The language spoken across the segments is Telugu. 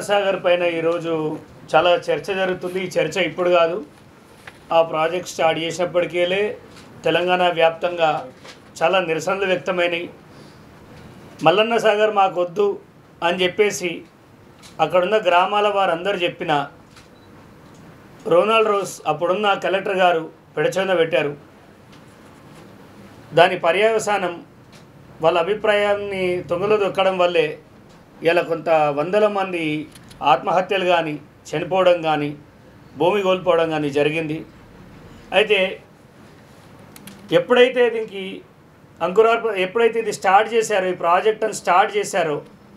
సాగర్ పైన ఈరోజు చాలా చర్చ జరుగుతుంది. ఈ చర్చ ఇప్పుడు కాదు, ఆ ప్రాజెక్ట్ స్టార్ట్ చేసినప్పటికే తెలంగాణ వ్యాప్తంగా చాలా నిరసనలు వ్యక్తమైనవి. మల్లన్న సాగర్ మాకొద్దు అని చెప్పేసి అక్కడున్న గ్రామాల వారందరూ చెప్పిన రోనాల్డ్ రోస్ అప్పుడున్న కలెక్టర్ గారు పెడచొంద పెట్టారు. దాని పర్యవసానం వాళ్ళ అభిప్రాయాన్ని తొంగలో దొక్కడం వల్లే ఇలా కొంత వందల మంది ఆత్మహత్యలు కానీ, చనిపోవడం కానీ, భూమి కోల్పోవడం కానీ జరిగింది. అయితే ఎప్పుడైతే దీనికి ఎప్పుడైతే ఇది స్టార్ట్ చేశారో, ఈ ప్రాజెక్టును స్టార్ట్ చేశారో,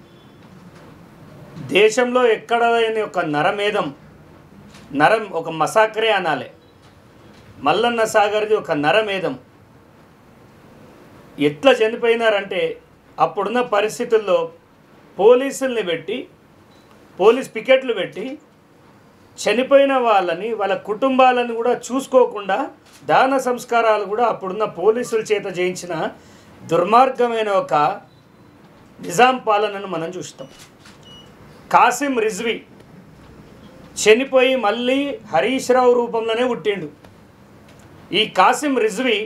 దేశంలో ఎక్కడ ఒక నరం ఒక మసాకరే అనాలి. మల్లన్న సాగర్ది ఒక నరమేధం. ఎట్లా చనిపోయినారంటే అప్పుడున్న పరిస్థితుల్లో పోలీసుల్ని పెట్టి, పోలీస్ పికెట్లు పెట్టి చనిపోయిన వాళ్ళని, వాళ్ళ కుటుంబాలను కూడా చూసుకోకుండా దాన సంస్కారాలు కూడా అప్పుడున్న పోలీసుల చేత చేయించిన దుర్మార్గమైన ఒక నిజాం పాలనను మనం చూస్తాం. కాసిం రిజ్వీ చనిపోయి మళ్ళీ హరీష్ రావు రూపంలోనే పుట్టిండు. ఈ కాసిం రిజ్వీ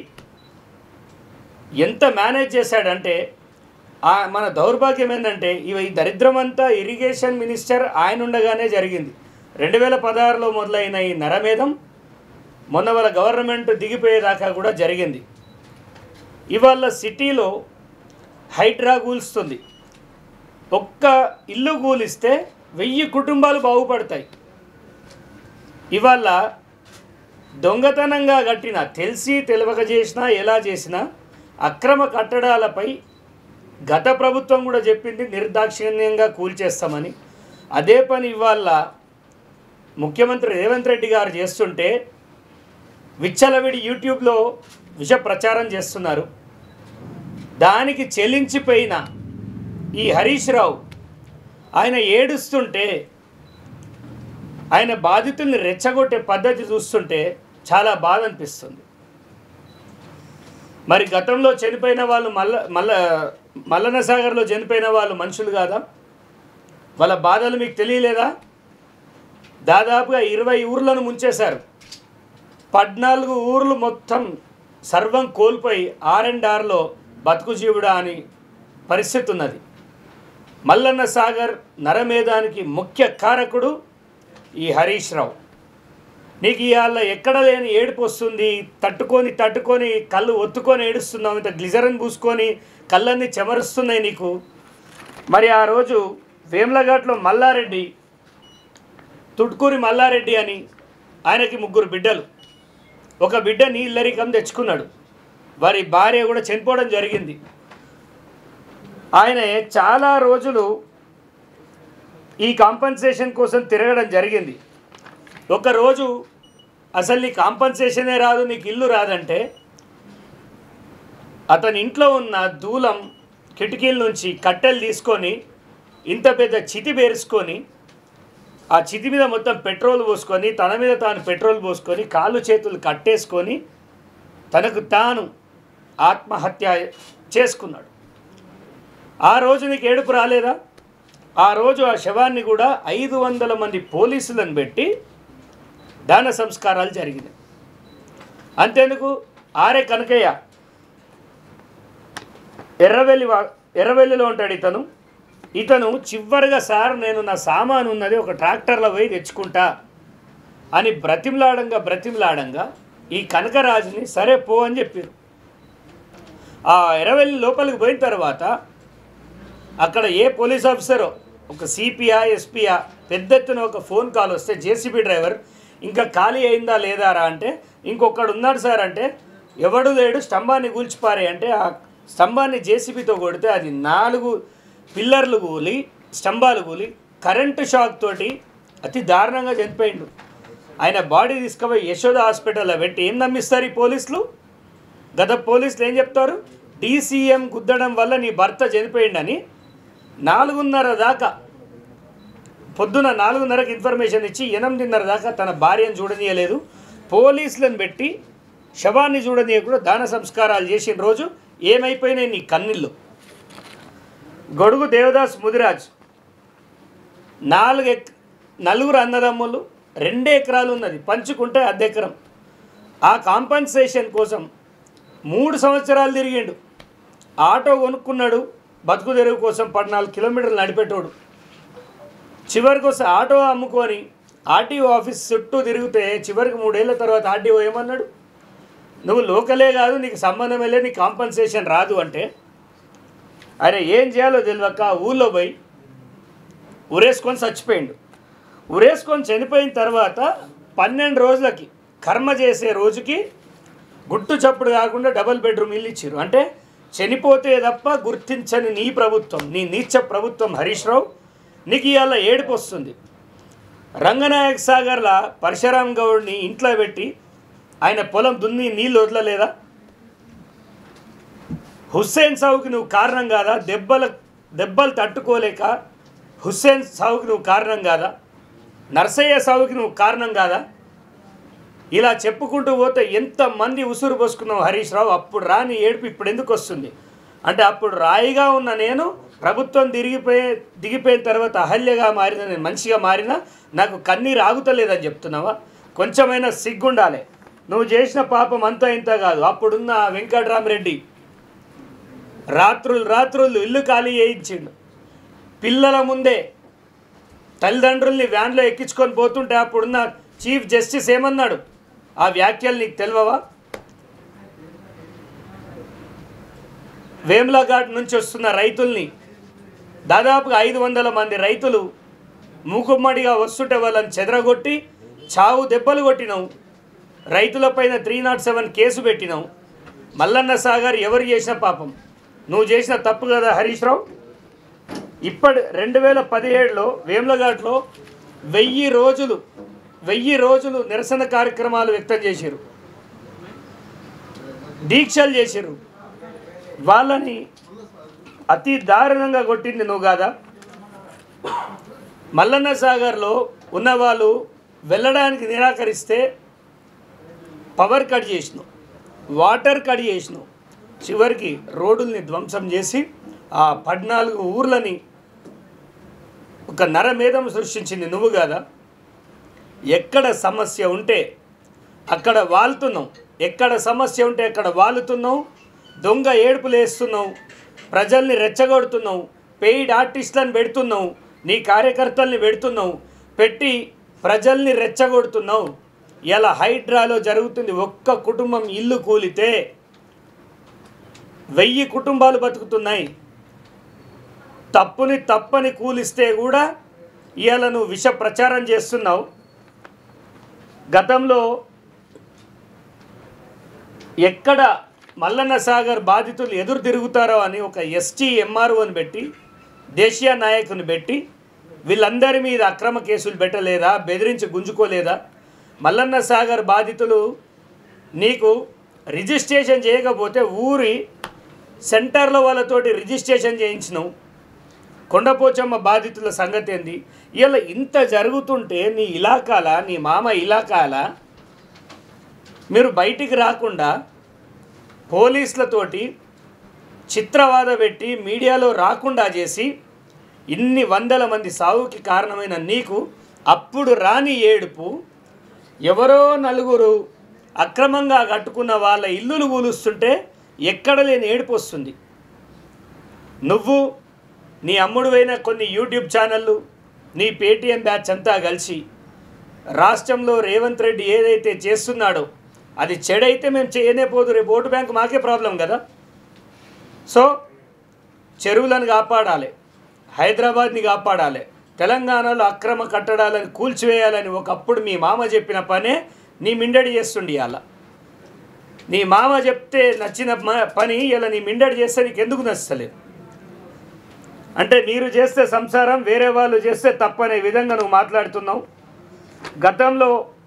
ఎంత మేనేజ్ చేశాడంటే, మన దౌర్భాగ్యం ఏంటంటే ఈ దరిద్రమంతా ఇరిగేషన్ మినిస్టర్ ఆయన ఉండగానే జరిగింది. 2016లో మొదలైన ఈ నరమేధం మొన్న వాళ్ళ గవర్నమెంట్ దిగిపోయేదాకా కూడా జరిగింది. ఇవాళ సిటీలో హైడ్రా కూల్స్తుంది. ఒక్క ఇల్లు కూలిస్తే 1000 కుటుంబాలు బాగుపడతాయి. ఇవాళ దొంగతనంగా కట్టిన, తెలిసి తెలియక చేసినా, ఎలా చేసినా అక్రమ కట్టడాలపై గత ప్రభుత్వం కూడా చెప్పింది నిర్దాక్షిణ్యంగా కూల్చేస్తామని. అదే పని ఇవాళ ముఖ్యమంత్రి రేవంత్ రెడ్డి గారు చేస్తుంటే విచ్చలవిడి యూట్యూబ్లో విష ప్రచారం చేస్తున్నారు. దానికి చెల్లించిపోయిన ఈ హరీష్ రావు ఆయన ఏడుస్తుంటే, ఆయన బాధితుల్ని రెచ్చగొట్టే పద్ధతి చూస్తుంటే చాలా బాధ అనిపిస్తుంది. మరి గతంలో చనిపోయిన వాళ్ళు మల్లన్న సాగర్లో చనిపోయిన వాళ్ళు మనుషులు కాదా? వాళ్ళ బాధలు మీకు తెలియలేదా? దాదాపుగా 20 ఊర్లను ముంచేశారు. 14 ఊర్లు మొత్తం సర్వం కోల్పోయి R&Rలో బతుకు జీవుడా అని పరిస్థితి ఉన్నది. మల్లన్న సాగర్ నరమేధానికి ముఖ్య కారకుడు ఈ హరీష్ రావు. నీకు ఇవాళ ఎక్కడ లేని ఏడుపు వస్తుంది. తట్టుకొని కళ్ళు ఒత్తుకొని ఏడుస్తున్నావు. ఇంత గ్లిజరిన్ పూసుకొని కళ్ళన్నీ చెమరుస్తున్నాయి నీకు. మరి ఆ రోజు వేములఘాట్లో మల్లారెడ్డి, తుట్కూరి మల్లారెడ్డి అని, ఆయనకి 3 బిడ్డలు. ఒక బిడ్డ నీళ్ళరికం తెచ్చుకున్నాడు. వారి భార్య కూడా చనిపోవడం జరిగింది. ఆయన చాలా రోజులు ఈ కాంపన్సేషన్ కోసం తిరగడం జరిగింది. ఒకరోజు అసలు నీ కాంపన్సేషనే రాదు, నీకు ఇల్లు రాదంటే అతని ఇంట్లో ఉన్న దూలం కిటికీల నుంచి కట్టెలు తీసుకొని ఇంత పెద్ద చితి పేరుసుకొని, ఆ చితి మీద మొత్తం పెట్రోల్ పోసుకొని, తన మీద తాను పెట్రోల్ పోసుకొని, కాళ్ళు చేతులు కట్టేసుకొని తనకు తాను ఆత్మహత్య చేసుకున్నాడు. ఆ రోజు నీకు ఏడుపు రాలేదా? ఆ రోజు ఆ శవాన్ని కూడా 500 మంది పోలీసులను పెట్టి దాన సంస్కారాలు జరిగినాయి. అంతేందుకు, ఆర్ఏ కనకయ్య ఎర్రవెల్లిలో ఉంటాడు. ఇతను చివరిగా, సార్ నేను నా సామాను ఉన్నది ఒక ట్రాక్టర్లో పోయి తెచ్చుకుంటా అని బ్రతిమలాడంగా ఈ కనకరాజుని సరే పో అని చెప్పారు. ఆ ఎర్రవెల్లి లోపలికి పోయిన తర్వాత అక్కడ ఏ పోలీస్ ఆఫీసరో, ఒక సిపియా ఎస్పీయా, పెద్ద ఎత్తున ఒక ఫోన్ కాల్ వస్తే జేసీబీ డ్రైవర్ ఇంకా ఖాళీ అయిందా లేదా రా అంటే, ఇంకొకడు ఉన్నాడు సార్ అంటే, ఎవడు లేడు స్తంభాన్ని కూల్చిపారే అంటే, ఆ స్తంభాన్ని జేసీబీతో కొడితే అది 4 పిల్లర్లు కూలి, స్తంభాలు కూలి, కరెంటు షాక్ తోటి అతి దారుణంగా చనిపోయిండు. ఆయన బాడీ తీసుకుపోయి యశోద హాస్పిటల్లో పెట్టి ఏం నమ్మిస్తారు ఈ పోలీసులు? గత పోలీసులు ఏం చెప్తారు? DCM గుద్దడం వల్ల నీ భర్త చనిపోయిండని 4:30 దాకా, పొద్దున 4:30కి ఇన్ఫర్మేషన్ ఇచ్చి 8:30 దాకా తన భార్యను చూడనీయలేదు. పోలీసులను పెట్టి శవాన్ని చూడనీయకుండా దాన సంస్కారాలు చేసిన రోజు ఏమైపోయినాయి నీ కన్నీళ్ళు? గొడుగు దేవదాస్ ముదిరాజ్ నలుగురు అన్నదమ్ములు 2 ఎకరాలు ఉన్నది, పంచుకుంటే అర్ధ ఎకరం. ఆ కాంపన్సేషన్ కోసం 3 సంవత్సరాలు తిరిగిండు. ఆటో కొనుక్కున్నాడు బతుకు తెరువు కోసం, 14 కిలోమీటర్లు నడిపెట్టోడు. చివరికి వస్తే ఆటో అమ్ముకొని ఆర్టీఓ ఆఫీస్ చుట్టూ తిరిగితే చివరికి 3 ఏళ్ళ తర్వాత ఆర్టీఓ ఏమన్నాడు, నువ్వు లోకలే కాదు, నీకు సంబంధమే లేదు, నీకు కాంపన్సేషన్ రాదు అంటే, అరే ఏం చేయాలో తెలియక ఊళ్ళో పోయి ఉరేసుకొని చచ్చిపోయిండు. ఉరేసుకొని చనిపోయిన తర్వాత 12 రోజులకి కర్మ చేసే రోజుకి గుట్టు చప్పుడు కాకుండా డబుల్ బెడ్రూమ్ ఇల్లు ఇచ్చారు. అంటే చనిపోతే తప్ప గుర్తించని నీ ప్రభుత్వం, నీ నీచ ప్రభుత్వం హరీష్ రావు, నీకు ఇవాళ ఏడుపు వస్తుంది. రంగనాయక సాగర్ల పరశురామ్ గౌడ్ని ఇంట్లో పెట్టి ఆయన పొలం దున్ని నీళ్ళు వదలలేదా? హుస్సేన్ సావుకి నువ్వు కారణం కాదా? దెబ్బలు తట్టుకోలేక హుస్సేన్ సావుకి నువ్వు కారణం కాదా? నర్సయ్య సావుకి నువ్వు కారణం కాదా? ఇలా చెప్పుకుంటూ పోతే ఎంతమంది ఉసురు పోసుకున్నావు హరీష్ రావు. అప్పుడు రాని ఏడుపు ఇప్పుడు ఎందుకు వస్తుంది అంటే, అప్పుడు రాయిగా ఉన్న నేను ప్రభుత్వం దిగిపోయిన తర్వాత అహల్యగా మారిన, నేను మంచిగా మారినా నాకు కన్నీరు ఆగుతలేదని చెప్తున్నావా? కొంచెమైనా సిగ్గుండాలి. నువ్వు చేసిన పాపం అంతా ఇంత కాదు. అప్పుడున్న వెంకటరామరెడ్డి రాత్రులు ఇల్లు ఖాళీ చేయించిండు. పిల్లల ముందే తల్లిదండ్రుల్ని వ్యాన్లో ఎక్కించుకొని పోతుంటే అప్పుడున్న చీఫ్ జస్టిస్ ఏమన్నాడు? ఆ వ్యాఖ్యలు నీకు తెలియవా? వేములఘాట్ నుంచి వస్తున్న రైతుల్ని దాదాపుగా 500 మంది రైతులు మూకుమ్మడిగా వస్తుంటే వాళ్ళని చెదరగొట్టి చావు దెబ్బలు కొట్టినావు. రైతులపైన 307 కేసు పెట్టినావు. మల్లన్న సాగర్ ఎవరు చేసిన పాపం? నువ్వు చేసిన తప్పు కదా హరీష్ రావు. 2017లో వేములఘాట్లో 1000 రోజులు నిరసన కార్యక్రమాలు వ్యక్తం చేశారు, దీక్షలు చేశారు. వాళ్ళని అతి దారుణంగా కొట్టింది నువ్వు కాదా? మల్లన్న సాగర్లో ఉన్నవాళ్ళు వెళ్ళడానికి నిరాకరిస్తే పవర్ కట్ చేసినావు, వాటర్ కట్ చేసినావు, చివరికి రోడ్డుల్ని ధ్వంసం చేసి ఆ 14 ఊర్లని ఒక నరమేధం సృష్టించింది నువ్వు కాదా? ఎక్కడ సమస్య ఉంటే అక్కడ వాలుతున్నావు, ఎక్కడ సమస్య ఉంటే అక్కడ వాలుతున్నావు, దొంగ ఏడుపులు వేస్తున్నావు, ప్రజల్ని రెచ్చగొడుతున్నావు, పెయిడ్ ఆర్టిస్టులను పెడుతున్నావు, నీ కార్యకర్తల్ని పెడుతున్నావు, పెట్టి ప్రజల్ని రెచ్చగొడుతున్నావు. ఇలా హైడ్రాలో జరుగుతుంది. ఒక్క కుటుంబం ఇల్లు కూలితే 1000 కుటుంబాలు బతుకుతున్నాయి. తప్పని కూలిస్తే కూడా ఇవాళ నువ్వు విష ప్రచారం చేస్తున్నావు. గతంలో ఎక్కడ మల్లన్న సాగర్ బాధితులు ఎదురు తిరుగుతారో అని ఒక ఎస్టీ ఎంఆర్ఓని పెట్టి, దేశీయ నాయకుని పెట్టి వీళ్ళందరి మీద అక్రమ కేసులు పెట్టలేదా? బెదిరించి గుంజుకోలేదా? మల్లన్న సాగర్ బాధితులు నీకు రిజిస్ట్రేషన్ చేయకపోతే ఊరి సెంటర్లో వాళ్ళతోటి రిజిస్ట్రేషన్ చేయించినావు. కొండపోచమ్మ బాధితుల సంగతి ఏంది? ఇలా ఇంత జరుగుతుంటే నీ ఇలాకాల, నీ మామ ఇలాకాల మీరు బయటికి రాకుండా పోలీసులతోటి చిత్రవాద పెట్టి మీడియాలో రాకుండా చేసి ఇన్ని 100 మంది సావుకి కారణమైన నీకు అప్పుడు రాని ఏడుపు, ఎవరో 4 అక్రమంగా కట్టుకున్న వాళ్ళ ఇల్లులు కూలుస్తుంటే ఎక్కడ లేని ఏడుపు వస్తుంది. నువ్వు నీ అమ్ముడువైన కొన్ని యూట్యూబ్ ఛానళ్ళు, నీ పేటీఎం బ్యాచ్ అంతా కలిసి రాష్ట్రంలో రేవంత్ రెడ్డి ఏదైతే చేస్తున్నాడో అది చెడైతే మేము చేయనే పోదు. రేపు ఓటు బ్యాంక్ మాకే ప్రాబ్లం కదా. సో చెరువులను కాపాడాలి, హైదరాబాద్ని కాపాడాలి, తెలంగాణలో అక్రమ కట్టడాలను కూల్చివేయాలని ఒకప్పుడు మీ మామ చెప్పిన పనే నీ మిండడి చేస్తుండి. అలా నీ మామ చెప్తే నచ్చిన పని ఇలా నీ మిండడి చేస్తే నీకు ఎందుకు నచ్చలేదు? అంటే మీరు చేస్తే సంసారం, వేరే వాళ్ళు చేస్తే తప్పనే విధంగా నువ్వు మాట్లాడుతున్నావు. గతంలో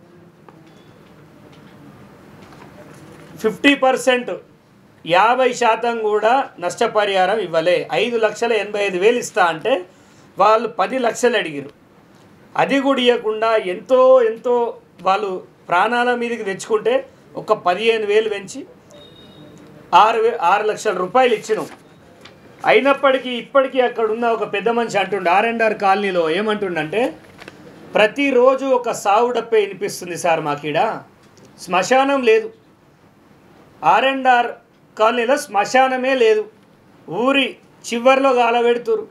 50% 50% కూడా నష్టపరిహారం ఇవ్వలే. 5,85,000 ఇస్తా అంటే వాళ్ళు 10 లక్షలు అడిగారు. అది కూడా ఇవ్వకుండా ఎంతో వాళ్ళు ప్రాణాల మీదకి తెచ్చుకుంటే ఒక 15,000 పెంచి 6 లక్షల రూపాయలు ఇచ్చినాం. అయినప్పటికీ ఇప్పటికీ అక్కడ ఉన్న ఒక పెద్ద మనిషి అంటుండే R&R కాలనీలో ఏమంటుండంటే, ప్రతిరోజు ఒక సావు డప్పే వినిపిస్తుంది సార్ మాకీడ, శ్మశానం లేదు. R&R కాలనీలో శ్మశానమే లేదు, ఊరి చివర్లో గాలబెడుతురు.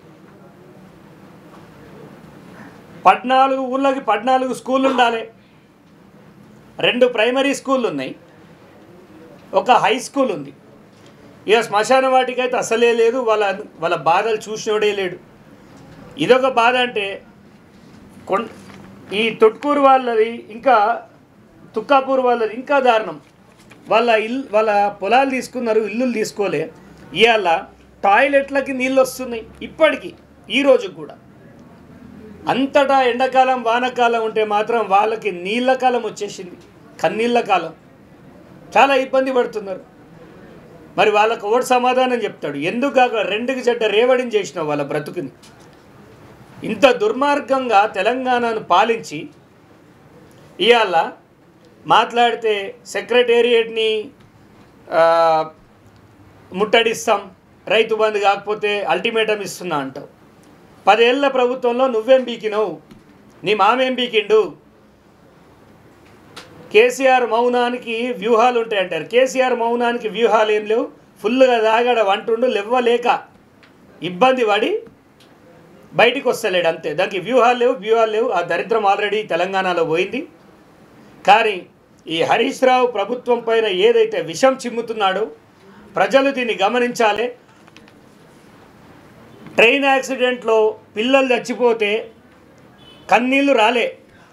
14 ఊళ్ళకి 14 స్కూళ్ళు ఉండాలి, 2 ప్రైమరీ స్కూళ్ళు ఉన్నాయి, ఒక హై స్కూల్ ఉంది. ఇక శ్మశాన వాటికైతే అసలే లేదు. వాళ్ళ బాధలు చూసినోడే లేడు. ఇదొక బాధ. అంటే ఈ తొట్కూరు వాళ్ళది ఇంకా తుక్కాపూర్ వాళ్ళది ఇంకా దారుణం. వాళ్ళ పొలాలు తీసుకున్నారు, ఇల్లులు తీసుకోలే. ఇవాళ టాయిలెట్లకి నీళ్ళు వస్తున్నాయి ఇప్పటికీ, ఈ రోజు కూడా. అంతటా ఎండాకాలం వానకాలం ఉంటే మాత్రం వాళ్ళకి నీళ్ళ కాలం వచ్చేసింది, కన్నీళ్ళ కాలం. చాలా ఇబ్బంది పడుతున్నారు. మరి వాళ్ళకు ఓటు సమాధానం చెప్తాడు? ఎందుకు అక్కడ 2కి చెడ్డ రేవడిని చేసినావు వాళ్ళ బ్రతుకుని? ఇంత దుర్మార్గంగా తెలంగాణను పాలించి ఇవాళ మాట్లాడితే సెక్రటేరియట్ని ముట్టడిస్తాం, రైతు బంధు కాకపోతే అల్టిమేటం ఇస్తున్నా అంటావు. 10 ఏళ్ల ప్రభుత్వంలో నువ్వేం బీకినావు? నీ మామేం బీకిండు? కేసీఆర్ మౌనానికి వ్యూహాలు ఉంటాయంటారు. కేసీఆర్ మౌనానికి వ్యూహాలు ఏం లేవు. ఫుల్గా తాగాడ వంటుండు, లేవ్వలేక ఇబ్బంది పడి బయటికి వస్తలేడు అంతే. దానికి వ్యూహాలు లేవు. ఆ దరిద్రం ఆల్రెడీ తెలంగాణలో పోయింది. కానీ ఈ హరీష్ రావు ప్రభుత్వం పైన ఏదైతే విషం చిమ్ముతున్నాడో ప్రజలు దీన్ని గమనించాలి. ట్రైన్ యాక్సిడెంట్లో పిల్లలు చచ్చిపోతే కన్నీళ్లు రాలే,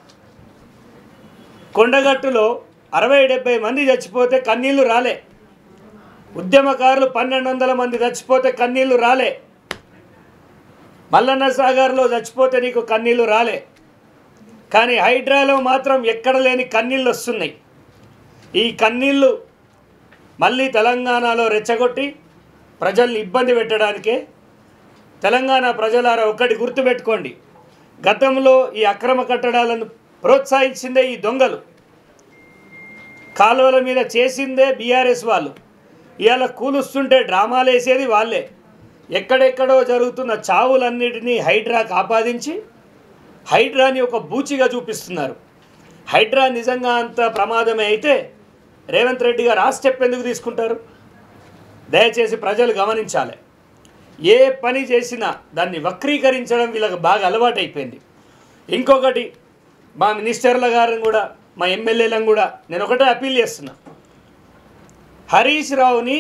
కొండగట్టులో 60-70 మంది చచ్చిపోతే కన్నీళ్లు రాలే, ఉద్యమకారులు 1200 మంది చచ్చిపోతే కన్నీళ్లు రాలే, మల్లన్న సాగర్లో చచ్చిపోతే నీకు కన్నీళ్లు రాలే. కానీ హైడ్రాలో మాత్రం ఎక్కడ లేని కన్నీళ్ళు వస్తున్నాయి. ఈ కన్నీళ్ళు మళ్ళీ తెలంగాణలో రెచ్చగొట్టి ప్రజల్ని ఇబ్బంది పెట్టడానికే. తెలంగాణ ప్రజలారా ఒక్కటి గుర్తుపెట్టుకోండి, గతంలో ఈ అక్రమ కట్టడాలను ప్రోత్సహించిందే ఈ దొంగలు, కాలువల మీద చేసిందే బీఆర్ఎస్ వాళ్ళు. ఇవాళ కూలుస్తుంటే డ్రామాలు వేసేది వాళ్ళే. ఎక్కడెక్కడో జరుగుతున్న చావులన్నిటినీ హైడ్రాకు ఆపాదించి హైడ్రాని ఒక బూచిగా చూపిస్తున్నారు. హైడ్రా నిజంగా అంత ప్రమాదమే అయితే రేవంత్ రెడ్డి గారు ఆ స్టెప్ ఎందుకు తీసుకుంటారు? దయచేసి ప్రజలు గమనించాలి. ఏ పని చేసినా దాన్ని వక్రీకరించడం వీళ్ళకి బాగా అలవాటైపోయింది. ఇంకొకటి, మా మినిస్టర్ల గారిని కూడా మా ఎమ్మెల్యేలను కూడా నేను ఒకటే అప్పీల్ చేస్తున్నా, హరీష్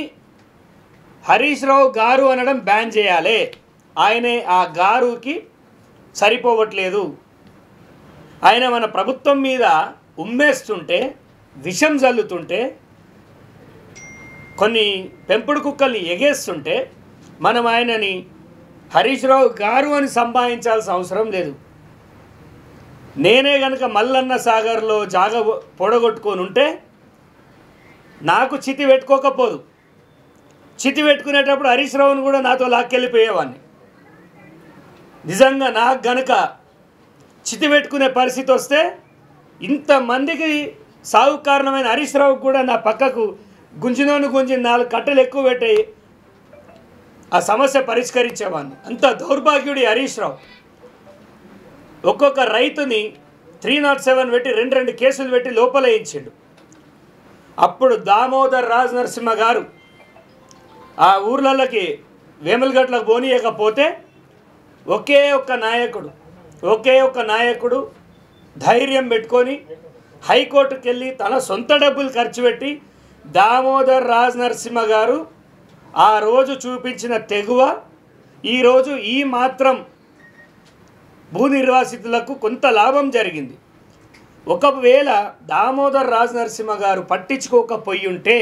రావు గారు అనడం బ్యాన్ చేయాలి. ఆయనే ఆ గారుకి సరిపోవట్లేదు. ఆయన మన ప్రభుత్వం మీద ఉమ్మేస్తుంటే, విషం జల్లుతుంటే, కొన్ని పెంపుడు కుక్కల్ని ఎగేస్తుంటే మనం ఆయనని హరీష్ రావు గారు అని సంభావించాల్సిన అవసరం లేదు. నేనే కనుక మల్లన్న సాగర్లో జాగ పొడగొట్టుకొని ఉంటే నాకు చితి పెట్టుకోకపోదు. చితి పెట్టుకునేటప్పుడు హరీష్ రావుని కూడా నాతో లాక్కెళ్ళిపోయేవాడిని. నిజంగా నాకు గనక చితి పెట్టుకునే పరిస్థితి వస్తే ఇంతమందికి సాగు కారణమైన హరీష్ రావుకి కూడా నా పక్కకు గుంజి 4 కట్టెలు ఎక్కువ పెట్టాయి ఆ సమస్య పరిష్కరించేవాడిని. అంత దౌర్భాగ్యుడి హరీష్ రావు. ఒక్కొక్క రైతుని 307 పెట్టి 2 కేసులు పెట్టి లోపల వేయించిండు. అప్పుడు దామోదర్ రాజ్ నరసింహ గారు ఆ ఊర్లలోకి వేములగట్లకు పోనీయకపోతే ఒకే ఒక్క నాయకుడు ధైర్యం పెట్టుకొని హైకోర్టుకి వెళ్ళి తన సొంత డబ్బులు ఖర్చు పెట్టి దామోదర్ రాజ్ నరసింహ గారు ఆ రోజు చూపించిన తెగువ ఈరోజు ఈ మాత్రం భూ నిర్వాసితులకు కొంత లాభం జరిగింది. ఒకవేళ దామోదర్ రాజ్ నరసింహ గారు పట్టించుకోకపోయి ఉంటే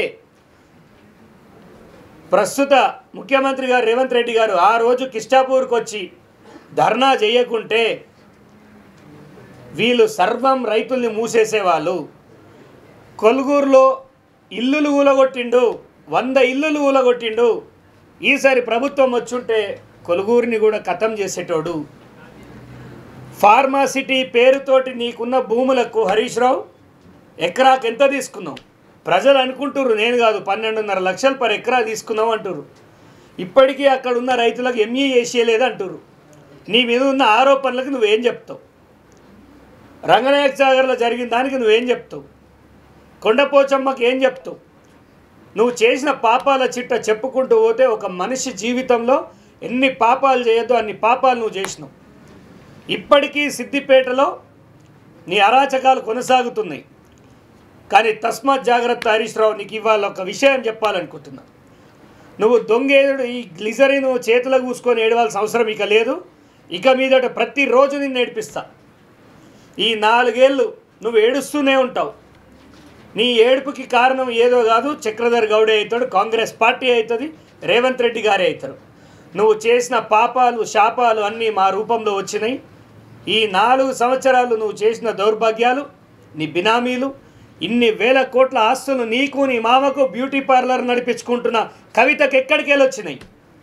ప్రస్తుత ముఖ్యమంత్రి గారు రేవంత్ రెడ్డి గారు ఆ రోజు కిష్టాపూర్కి వచ్చి ధర్నా చేయకుంటే వీళ్ళు సర్వం రైతుల్ని మూసేసేవాళ్ళు. కొలుగూరులో ఇల్లులు ఊలగొట్టిండు, 100 ఇల్లులు ఊలగొట్టిండు. ఈసారి ప్రభుత్వం వచ్చుంటే కొలుగూరిని కూడా ఖతం చేసేటోడు. ఫార్మాసిటీ పేరుతోటి నీకున్న భూములకు హరీష్ రావు ఎకరాకు ఎంత తీసుకున్నావు? ప్రజలు అనుకుంటుర్రు, నేను కాదు, 12.5 లక్షలు పర్ ఎకరా తీసుకున్నావు అంటుర్రు. ఇప్పటికీ అక్కడ ఉన్న రైతులకు ఎంఈ చేసేయలేదు అంటారు. నీ మీద ఉన్న ఆరోపణలకు నువ్వేం చెప్తావు? రంగనాయక సాగర్లో జరిగిన దానికి నువ్వేం చెప్తావు? కొండపోచమ్మకి ఏం చెప్తావు? నువ్వు చేసిన పాపాల చిట్ట చెప్పుకుంటూ పోతే ఒక మనిషి జీవితంలో ఎన్ని పాపాలు చేయొద్దో అన్ని పాపాలు నువ్వు చేసినావు. ఇప్పటికీ సిద్దిపేటలో నీ అరాచకాలు కొనసాగుతున్నాయి. కానీ తస్మాత్ జాగ్రత్త హరీష్ రావు, నీకు ఇవాళ ఒక విషయం చెప్పాలనుకుంటున్నా. నువ్వు దొంగేదుడు ఈ గ్లిజరిన్ చేతులు కూసుకొని ఏడవాల్సిన అవసరం ఇక లేదు. ఇక మీదట ప్రతిరోజు నిన్ను ఏడిపిస్తా. ఈ 4 ఏళ్ళు నువ్వు ఏడుస్తూనే ఉంటావు. నీ ఏడుపుకి కారణం ఏదో కాదు, చక్రధర్ గౌడే అవుతాడు, కాంగ్రెస్ పార్టీ అవుతుంది, రేవంత్ రెడ్డి గారే అవుతారు. నువ్వు చేసిన పాపాలు శాపాలు అన్నీ మా రూపంలో వచ్చినాయి. ఈ 4 సంవత్సరాలు నువ్వు చేసిన దౌర్భాగ్యాలు, నీ బినామీలు, ఇన్ని వేల కోట్ల ఆస్తులు నీకు నీ మామకు బ్యూటీ పార్లర్ నడిపించుకుంటున్న కవితకు ఎక్కడికి వెళ్ళొచ్చినాయి?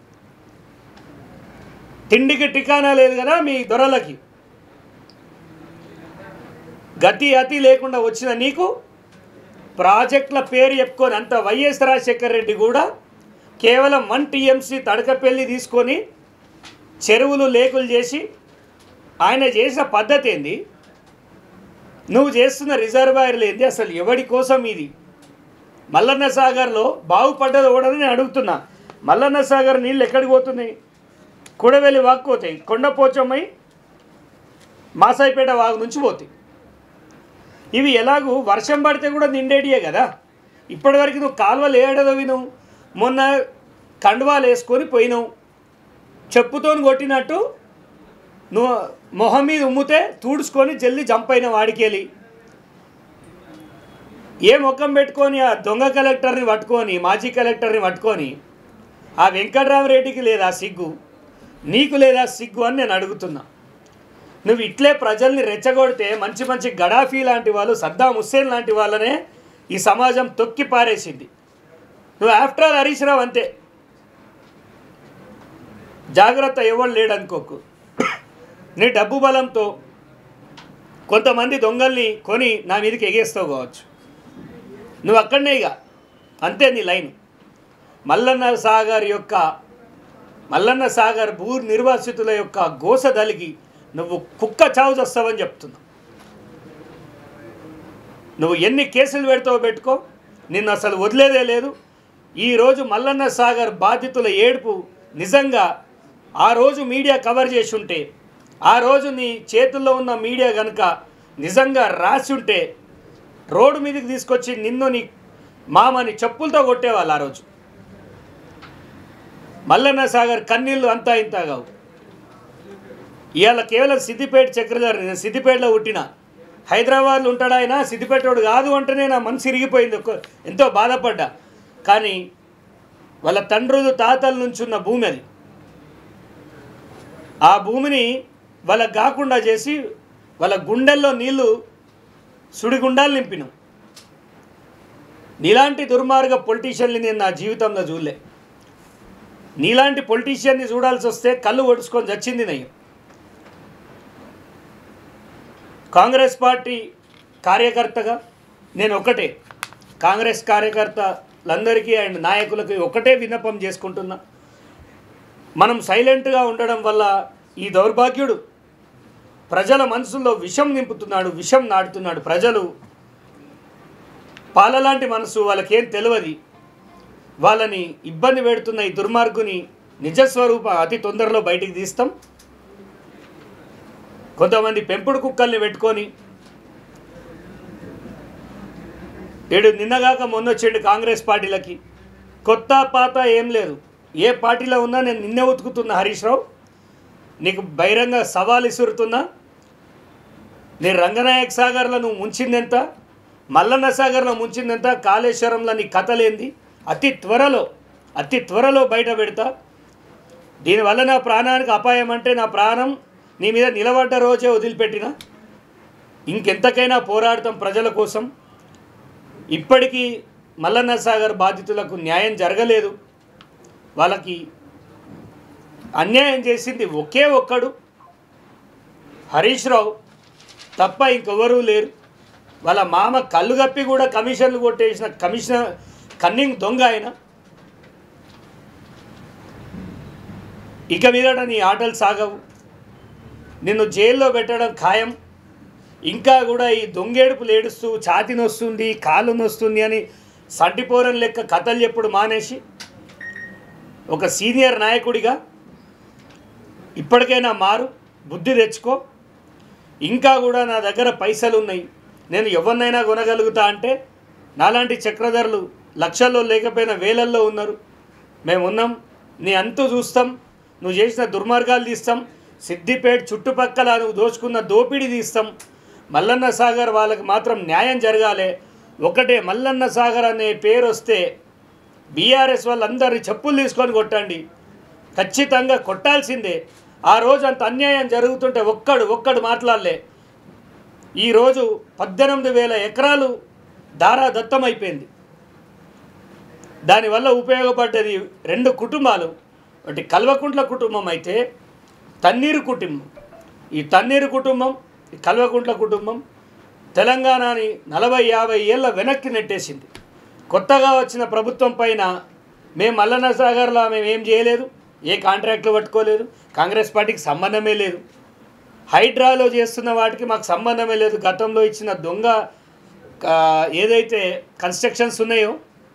తిండికి ఠికానా లేదు కదా మీ దొరలకి. గతి అతి లేకుండా వచ్చిన నీకు ప్రాజెక్టుల పేరు చెప్పుకొని అంత వైఎస్ రాజశేఖర రెడ్డి కూడా కేవలం 1 TMC తడకపల్లి తీసుకొని చెరువులు లేకులు చేసి ఆయన చేసిన పద్ధతి ఏంది? నువ్వు చేస్తున్న రిజర్వాయర్లు ఏంది? అసలు ఎవడి కోసం ఇది? మల్లన్న సాగర్లో బాగుపడ్డది ఓడని నేను అడుగుతున్నా. మల్లన్న సాగర్ నీళ్ళు ఎక్కడికి పోతున్నాయి? కుడవెల్లి వాగు పోతాయి, కొండపోచమ్మై మాసాయిపేట వాగు నుంచి పోతాయి. ఇవి ఎలాగూ వర్షం పడితే కూడా నిండేటియే కదా. ఇప్పటివరకు నువ్వు కాలువలు ఏడదవి, నువ్వు మొన్న కండువాలు వేసుకొని పోయినావు, చెప్పుతో కొట్టినట్టు నువ్వు మొహం మీద ఉమ్మితే తూడుచుకొని జల్దీ జంపైన వాడికెళ్ళి ఏ ముఖం పెట్టుకొని ఆ దొంగ కలెక్టర్ని పట్టుకొని మాజీ కలెక్టర్ని పట్టుకొని ఆ వెంకట్రామరెడ్డికి లేదా సిగ్గు, నీకు లేదా సిగ్గు అని నేను అడుగుతున్నా. నువ్వు ఇట్లే ప్రజల్ని రెచ్చగొడితే మంచి మంచి గడాఫీ లాంటి వాళ్ళు, సద్దాం హుస్సేన్ లాంటి వాళ్ళనే ఈ సమాజం తొక్కి పారేసింది. నువ్వు ఆఫ్టర్ ఆల్ హరీష్ రావు అంతే. జాగ్రత్త, ఎవరు లేడనుకోకు. నీ డబ్బు బలంతో కొంతమంది దొంగల్ని కొని నా మీదకి ఎగేస్తావు కావచ్చు. నువ్వు అక్కడనే ఇక అంతే నీ లైన్. మల్లన్న సాగర్ భూ నిర్వాసితుల యొక్క గోస దలిగి నువ్వు కుక్క చావు చేస్తావని చెప్తున్నా. నువ్వు ఎన్ని కేసులు పెడతావో పెట్టుకో, నిన్ను అసలు వదిలేదే లేదు. ఈరోజు మల్లన్న సాగర్ బాధితుల ఏడుపు నిజంగా ఆ రోజు మీడియా కవర్ చేసి ఉంటే, ఆ రోజు నీ చేతుల్లో ఉన్న మీడియా కనుక నిజంగా రాసి ఉంటే రోడ్డు మీదకి తీసుకొచ్చి నిన్ను నీ మామని చెప్పులతో కొట్టేవాళ్ళు. ఆ రోజు మల్లన్న సాగర్ కన్నీళ్ళు అంతా ఇంత కావు. ఇవాళ కేవలం సిద్దిపేట చక్రధర్, నేను సిద్దిపేటలో పుట్టిన, హైదరాబాద్లో ఉంటాడు ఆయన, సిద్దిపేటోడు కాదు అంటేనే నా మనసు ఇరిగిపోయింది, ఎంతో బాధపడ్డా. కానీ వాళ్ళ తండ్రులు తాతల నుంచి ఉన్న భూమి అది. ఆ భూమిని వాళ్ళకు కాకుండా చేసి వాళ్ళ గుండెల్లో నీళ్లు సుడిగుండాలు నింపినాం. నీలాంటి దుర్మార్గ పొలిటీషియన్ని నేను నా జీవితంలో చూడలే. నీలాంటి పొలిటీషియన్ని చూడాల్సి వస్తే కళ్ళు ఒడుచుకొని చచ్చింది నయ్యం. కాంగ్రెస్ పార్టీ కార్యకర్తగా నేను ఒకటే, కాంగ్రెస్ కార్యకర్తలందరికీ అండ్ నాయకులకి ఒకటే విన్నపం చేసుకుంటున్నా. మనం సైలెంట్గా ఉండడం వల్ల ఈ దౌర్భాగ్యుడు ప్రజల మనసుల్లో విషం నింపుతున్నాడు, విషం నాటుతున్నాడు. ప్రజలు పాలలాంటి మనసు, వాళ్ళకేం తెలియదు. వాళ్ళని ఇబ్బంది పెడుతున్న ఈ దుర్మార్గుని నిజస్వరూప అతి తొందరలో బయటికి తీస్తాం. కొంతమంది పెంపుడు కుక్కల్ని పెట్టుకొని నిన్నగాక మొన్నొచ్చిండు కాంగ్రెస్ పార్టీలకి. కొత్త పాత ఏం లేదు, ఏ పార్టీలో ఉన్నా నేను నిన్నే ఉతుకుతున్నా హరీష్ రావు. నీకు బహిరంగ సవాల్ ఇసురుతున్నా. నీ రంగనాయక సాగర్లో నువ్వు ముంచిందెంత, మల్లన్న సాగర్లో ముంచిందెంత, కాళేశ్వరంలో నీ కథలేంది అతి త్వరలో బయట పెడతా. దీనివల్ల నా ప్రాణానికి అపాయం అంటే నా ప్రాణం నీ మీద నిలబడ్డ రోజే వదిలిపెట్టిన. ఇంకెంతకైనా పోరాడతాం ప్రజల కోసం. ఇప్పటికీ మల్లన్న సాగర్ బాధితులకు న్యాయం జరగలేదు. వాళ్ళకి అన్యాయం చేసింది ఒకే ఒక్కడు హరీష్ రావు తప్ప ఇంకెవరూ లేరు. వాళ్ళ మామ కళ్ళు కప్పి కూడా కమిషన్లు కొట్టేసిన కన్నింగ్ దొంగ ఆయన. ఇక మీదట నీ ఆటలు సాగవు, నిన్ను జైల్లో పెట్టడం ఖాయం. ఇంకా కూడా ఈ దొంగేడుపులు ఏడుస్తూ ఛాతి నొస్తుంది కాలు నొస్తుంది అని సంటిపోరం లెక్క కథలు చెప్పుడు మానేసి ఒక సీనియర్ నాయకుడిగా ఇప్పటికైనా మారు, బుద్ధి తెచ్చుకో. ఇంకా కూడా నా దగ్గర పైసలు ఉన్నాయి, నేను ఎవరినైనా కొనగలుగుతా అంటే నాలాంటి చక్రధరులు లక్షల్లో లేకపోయినా వేలల్లో ఉన్నారు. మేమున్నాం, నీ అంతు చూస్తాం, నువ్వు చేసిన దుర్మార్గాలు తీస్తాం, సిద్దిపేట చుట్టుపక్కల నువ్వు దోచుకున్న దోపిడీ తీస్తాం. మల్లన్న సాగర్ వాళ్ళకి మాత్రం న్యాయం జరగాలి. ఒకటే మల్లన్న సాగర్ అనే పేరు వస్తే బీఆర్ఎస్ వాళ్ళందరినీ చెప్పులు తీసుకొని కొట్టండి, ఖచ్చితంగా కొట్టాల్సిందే. ఆ రోజు అంత అన్యాయం జరుగుతుంటే ఒక్కడు మాట్లాడలే. ఈరోజు 18,000 ఎకరాలు దారాదత్తమైపోయింది. దానివల్ల ఉపయోగపడ్డది 2 కుటుంబాలు. ఒకటి కల్వకుంట్ల కుటుంబం అయితే తన్నీరు కుటుంబం. ఈ తన్నీరు కుటుంబం, ఈ కల్వకుంట్ల కుటుంబం తెలంగాణని 40-50 ఏళ్ళ వెనక్కి నెట్టేసింది. కొత్తగా వచ్చిన ప్రభుత్వం పైన మేము మల్లన్న సాగర్లో మేము ఏం చేయలేదు, ఏ కాంట్రాక్ట్లు పట్టుకోలేదు, కాంగ్రెస్ పార్టీకి సంబంధమే లేదు. హైడ్రాలో చేస్తున్న వాటికి మాకు సంబంధమే లేదు. గతంలో ఇచ్చిన దొంగ ఏదైతే కన్స్ట్రక్షన్స్ ఉన్నాయో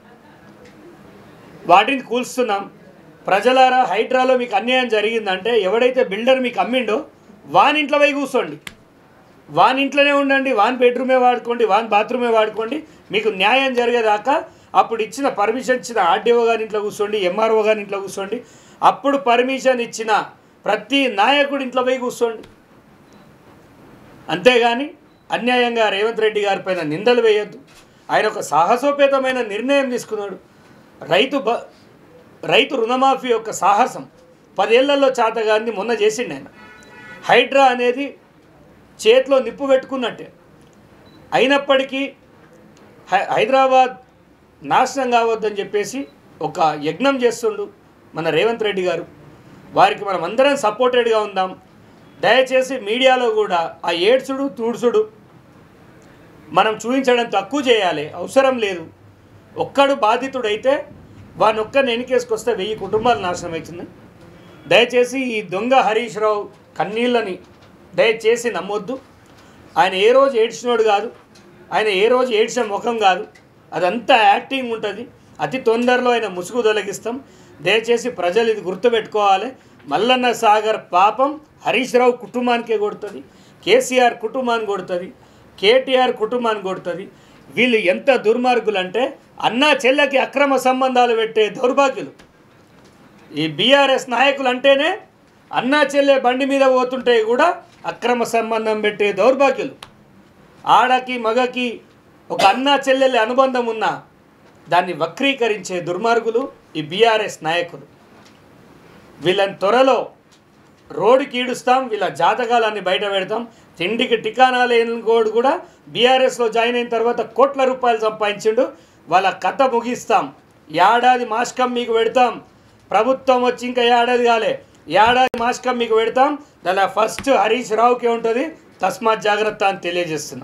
వాటిని కూల్స్తున్నాం. ప్రజలారా, హైడ్రాలో మీకు అన్యాయం జరిగిందంటే ఎవడైతే బిల్డర్ మీకు అమ్మిండో వాని ఇంట్లో పోయి కూర్చోండి, వాని ఇంట్లోనే ఉండండి, వాని బెడ్రూమే వాడుకోండి, వాని బాత్రూమే వాడుకోండి. మీకు న్యాయం జరిగేదాకా అప్పుడు ఇచ్చిన పర్మిషన్ ఇచ్చిన ఆర్డీఓ గారి ఇంట్లో కూర్చోండి, ఎంఆర్ఓ గారి ఇంట్లో కూర్చోండి. అప్పుడు పర్మిషన్ ఇచ్చిన ప్రతి నాయకుడి ఇంట్లో పోయి కూర్చోండి. అంతేగాని అన్యాయంగా రేవంత్ రెడ్డి గారి పైన నిందలు వేయొద్దు. ఆయన ఒక సాహసోపేతమైన నిర్ణయం తీసుకున్నాడు. రైతు రుణమాఫీ యొక్క సాహసం 10 ఏళ్లలో చాతగాన్ని మొన్న చేసిండు ఆయన. హైడ్రా అనేది చేతిలో నిప్పు పెట్టుకున్నట్టే. అయినప్పటికీ హైదరాబాద్ నాశనం కావద్దని చెప్పేసి ఒక యజ్ఞం చేస్తుండు మన రేవంత్ రెడ్డి గారు. వారికి మనం అందరం సపోర్టెడ్గా ఉందాం. దయచేసి మీడియాలో కూడా ఆ ఏడ్చుడు తూడ్చుడు మనం చూపించడం తక్కువ చేయాలి, అవసరం లేదు. ఒక్కడు బాధితుడైతే వాని ఒక్కరిని ఎన్నికేసుకొస్తే 1000 కుటుంబాలు నాశనం అవుతుంది. దయచేసి ఈ దొంగ హరీష్ రావు కన్నీళ్ళని దయచేసి నమ్మొద్దు. ఆయన ఏ రోజు ఏడ్చినోడు కాదు, ఆయన ఏ రోజు ఏడ్చిన ముఖం కాదు, అదంతా యాక్టింగ్ ఉంటుంది. అతి తొందరలో ఆయన ముసుగు తొలగిస్తాం. దయచేసి ప్రజలు ఇది గుర్తుపెట్టుకోవాలి. మల్లన్న సాగర్ పాపం హరీష్ రావు కుటుంబానికే కొడుతుంది, కేసీఆర్ కుటుంబాన్ని కొడుతుంది, కేటీఆర్ కుటుంబాన్ని కొడుతుంది. వీళ్ళు ఎంత దుర్మార్గులు అంటే అన్నా చెల్లెకి అక్రమ సంబంధాలు పెట్టే దౌర్భాగ్యులు. ఈ బీఆర్ఎస్ నాయకులు అంటేనే అన్నా చెల్లె బండి మీద పోతుంటే కూడా అక్రమ సంబంధం పెట్టే దౌర్భాగ్యులు. ఆడకి మగకి ఒక అన్నా చెల్లెల అనుబంధం ఉన్నా దాన్ని వక్రీకరించే దుర్మార్గులు ఈ బీఆర్ఎస్ నాయకులు. వీళ్ళని త్వరలో రోడ్డుకి ఈడుస్తాం, వీళ్ళ జాతకాలన్నీ బయట పెడతాం. తిండికి టికానా లేని కోడు కూడా బీఆర్ఎస్లో జాయిన్ అయిన తర్వాత కోట్ల రూపాయలు సంపాదించిండు. వాళ్ళ కథ ముగిస్తాం. ఏడాది మాస్కం మీకు పెడతాం. ప్రభుత్వం వచ్చి ఇంకా ఏడాది కాలే, ఏడాది మాస్కం మీకు పెడతాం. దాని ఫస్ట్ హరీష్ రావుకే ఉంటుంది. తస్మాత్ జాగ్రత్త అని తెలియజేస్తున్నాం.